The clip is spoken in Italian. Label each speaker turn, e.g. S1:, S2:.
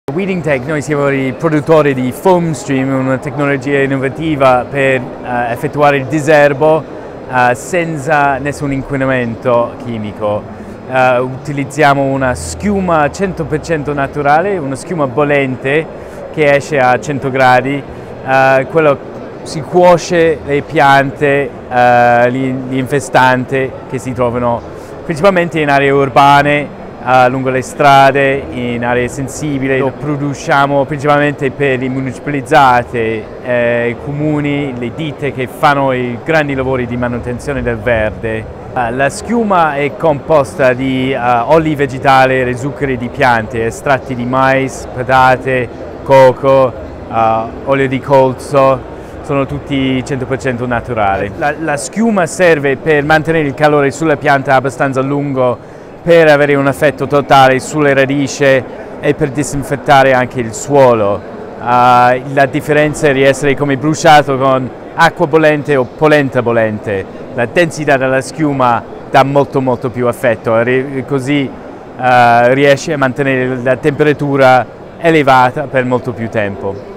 S1: Weeding Tech, noi siamo i produttori di Foam Stream, una tecnologia innovativa per effettuare il diserbo senza nessun inquinamento chimico. Utilizziamo una schiuma 100% naturale, una schiuma bollente che esce a 100 gradi, quello si cuoce le piante, gli infestanti che si trovano principalmente in aree urbane, lungo le strade, in aree sensibili. Lo produciamo principalmente per le municipalizzate, i comuni, le ditte che fanno i grandi lavori di manutenzione del verde. La schiuma è composta di oli vegetali e zuccheri di piante, estratti di mais, patate, coco, olio di colza. Sono tutti 100% naturali. La schiuma serve per mantenere il calore sulla pianta abbastanza a lungo, per avere un effetto totale sulle radici e per disinfettare anche il suolo. La differenza è di essere come bruciato con acqua bollente o polenta bollente. La densità della schiuma dà molto più effetto, così riesce a mantenere la temperatura elevata per molto più tempo.